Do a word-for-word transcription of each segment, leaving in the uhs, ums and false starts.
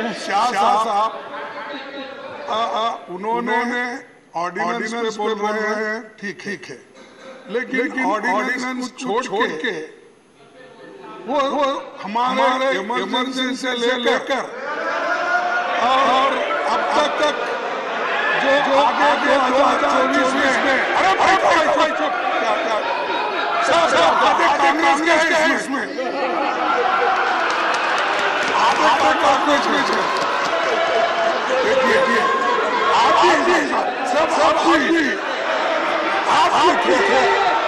शाह साहब उन्होंने ऑर्डिनेंस पे बोल रहे हैं, ठीक ठीक है, लेकिन ऑर्डिनेंस छोड़ के वो वो हमारे इमरजेंसी से लेकर और अब तक तक जो जो आगे दो हजार चौबीस में, अरे भाई भाई भाई चुप, क्या क्या सब सब कांग्रेस के हैं इसमें, आगे कांग्रेस में है, देखिए आप ही सब सब ही आप ठीक है।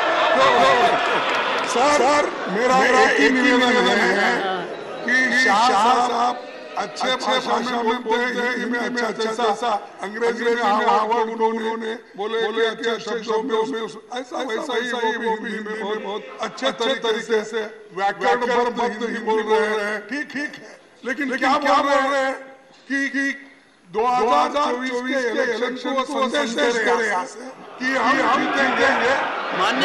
सर मेरा एक ही निवेदन है कि शाह साहब अच्छे भाषा में बोलते हैं, इनमें अच्छा अच्छा अंग्रेजी में हार्वर्ड उन्होंने बोले बोले अच्छे शब्दों में उसमें ऐसा वैसा ही वो भी हिंदी में बहुत अच्छे तरीके से व्याकरण पर मत नहीं बोल रहे हैं, ठीक ठीक है, लेकिन क्या बोल रहे हैं कि दो हजार चौबीस के इलेक्शन को संदेश दे रहे हैं कि हम जीतेंगे, माननीय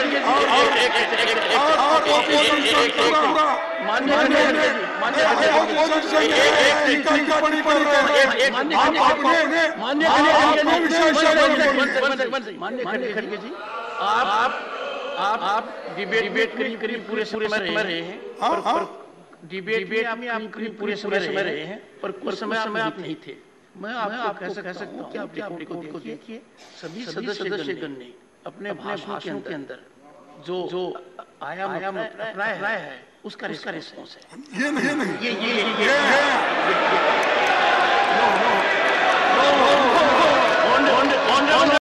खड़गे जी, आप आप आप डिबेट करीब करीब पूरे समय रहे हैं, डिबेट में आप करीब पूरे समय रहे हैं, पर कुछ समय समय आप नहीं थे। मैं आपको कह सकता हूँ कि आप रिकॉर्ड को देखिए, सभी सदस्यगण ने अपने भाषणों के अंदर जो जो आयाम आयाम अपनाया है उसका उसका रिस्पॉन्स है। ये नहीं ये नहीं ये ये ये ये